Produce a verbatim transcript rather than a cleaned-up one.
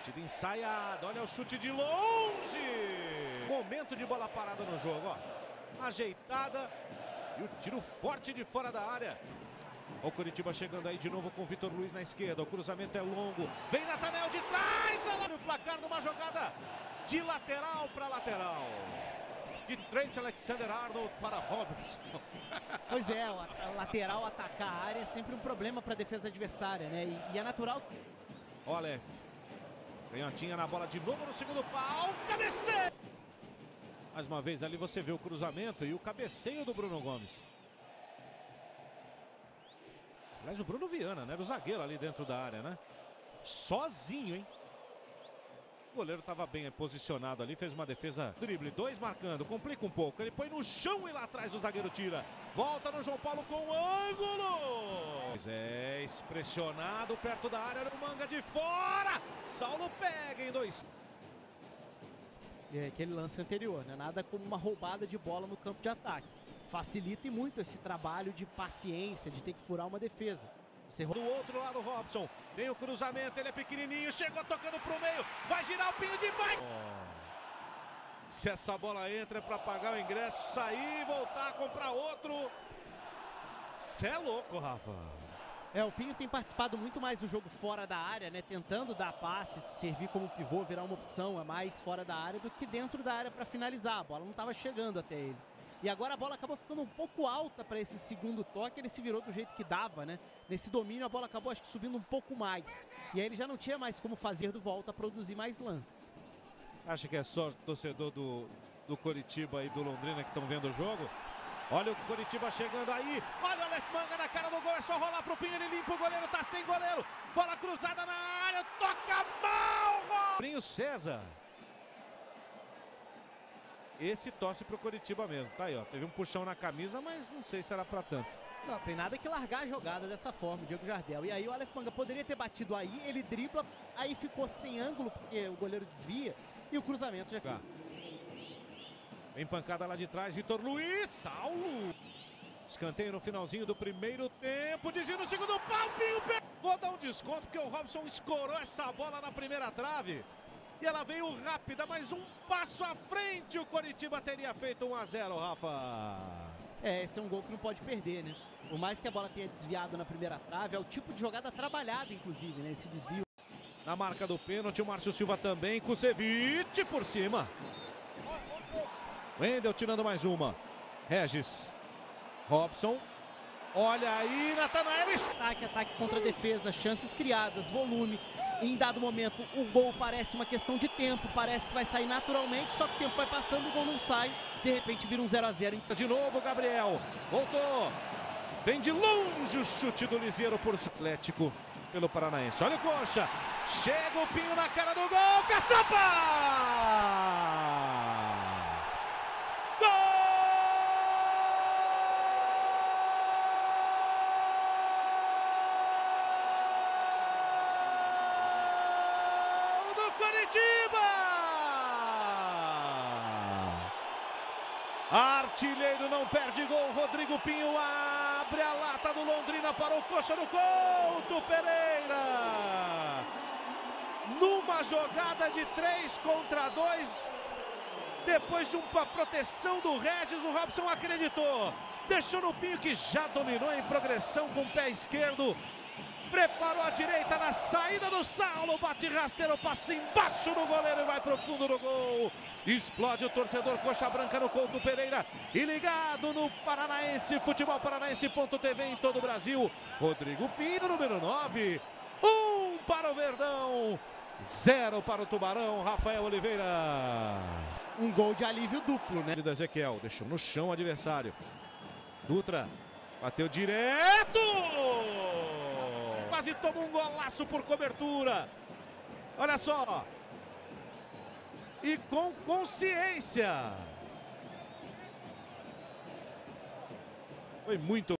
Batida ensaiada, olha o chute de longe. Momento de bola parada no jogo, ó. Ajeitada e o tiro forte de fora da área. O Coritiba chegando aí de novo com o Vitor Luiz na esquerda. O cruzamento é longo. Vem Nathanael de trás. Olha o placar numa jogada de lateral para lateral. De Trent Alexander-Arnold para Robertson. Pois é, a lateral atacar a área é sempre um problema para a defesa adversária, né? E, e é natural. O Aleph. Canhotinha na bola de novo no segundo pau. Cabeceio! Mais uma vez ali você vê o cruzamento e o cabeceio do Bruno Gomes. Aliás, o Bruno Viana, né? O zagueiro ali dentro da área, né? Sozinho, hein? O goleiro estava bem posicionado ali, fez uma defesa. Drible, dois marcando, complica um pouco. Ele põe no chão e lá atrás o zagueiro tira. Volta no João Paulo com o ângulo. Moisés pressionado perto da área, no manga de fora. Saulo pega em dois. É aquele lance anterior, né? Nada como uma roubada de bola no campo de ataque. Facilita e muito esse trabalho de paciência, de ter que furar uma defesa. Você... Do outro lado, Robson. Tem o cruzamento, ele é pequenininho, chegou tocando pro meio. Vai girar o pinho de vai. Oh. Se essa bola entra é para pagar o ingresso, sair, voltar, comprar outro. Cê é louco, Rafa. É, o Pinho tem participado muito mais do jogo fora da área, né? Tentando dar passes, servir como pivô, virar uma opção a mais fora da área do que dentro da área para finalizar. A bola não estava chegando até ele. E agora a bola acabou ficando um pouco alta para esse segundo toque, ele se virou do jeito que dava, né? Nesse domínio a bola acabou, acho que, subindo um pouco mais. E aí ele já não tinha mais como fazer do volta, produzir mais lances. Acha que é só torcedor do, do Coritiba e do Londrina que estão vendo o jogo? Olha o Coritiba chegando aí, olha o Aleph Manga na cara do gol, é só rolar pro Pinho, ele limpa o goleiro, tá sem goleiro. Bola cruzada na área, toca mal! Pinho César. Esse torce pro Coritiba mesmo, tá aí, ó. Teve um puxão na camisa, mas não sei se era pra tanto. Não, tem nada que largar a jogada dessa forma, o Diego Jardel. E aí o Aleph Manga poderia ter batido aí, ele dribla, aí ficou sem ângulo, porque o goleiro desvia, e o cruzamento já tá. Vem pancada lá de trás, Vitor Luiz, Saulo. Escanteio no finalzinho do primeiro tempo, desvio no segundo pau, Pinho. Vou dar um desconto, porque o Robson escorou essa bola na primeira trave. E ela veio rápida, mas um passo à frente o Coritiba teria feito um a zero, Rafa. É, esse é um gol que não pode perder, né? Por mais que a bola tenha desviado na primeira trave, é o tipo de jogada trabalhada, inclusive, né? Esse desvio. Na marca do pênalti, o Márcio Silva também, Kusevich por cima. Wendel tirando mais uma. Regis. Robson. Olha aí, Nathanael. Ataque, ataque contra a defesa, chances criadas, volume. Em dado momento, o gol parece uma questão de tempo, parece que vai sair naturalmente, só que o tempo vai passando, o gol não sai, de repente vira um zero a zero. De novo, Gabriel, voltou, vem de longe o chute do Liseiro por Atlético pelo Paranaense. Olha o Coxa, chega o Pinho na cara do gol, caçapa! Gol! Coritiba! Artilheiro não perde gol, Rodrigo Pinho abre a lata do Londrina para o Coxa no Couto Pereira. Numa jogada de três contra dois, depois de uma proteção do Regis, o Robson acreditou. Deixou no Pinho, que já dominou em progressão com o pé esquerdo. Preparou a direita na saída do Saulo, bate rasteiro, passa embaixo do goleiro e vai pro fundo do gol. Explode o torcedor Coxa Branca no Couto Pereira e ligado no Paranaense, Futebol Paranaense ponto tê vê em todo o Brasil. Rodrigo Pinho, número nove, um para o Verdão, zero para o Tubarão, Rafael Oliveira. Um gol de alívio duplo, né? Do Ezequiel, deixou no chão o adversário. Dutra, bateu direto! Quase toma um golaço por cobertura. Olha só. E com consciência. Foi muito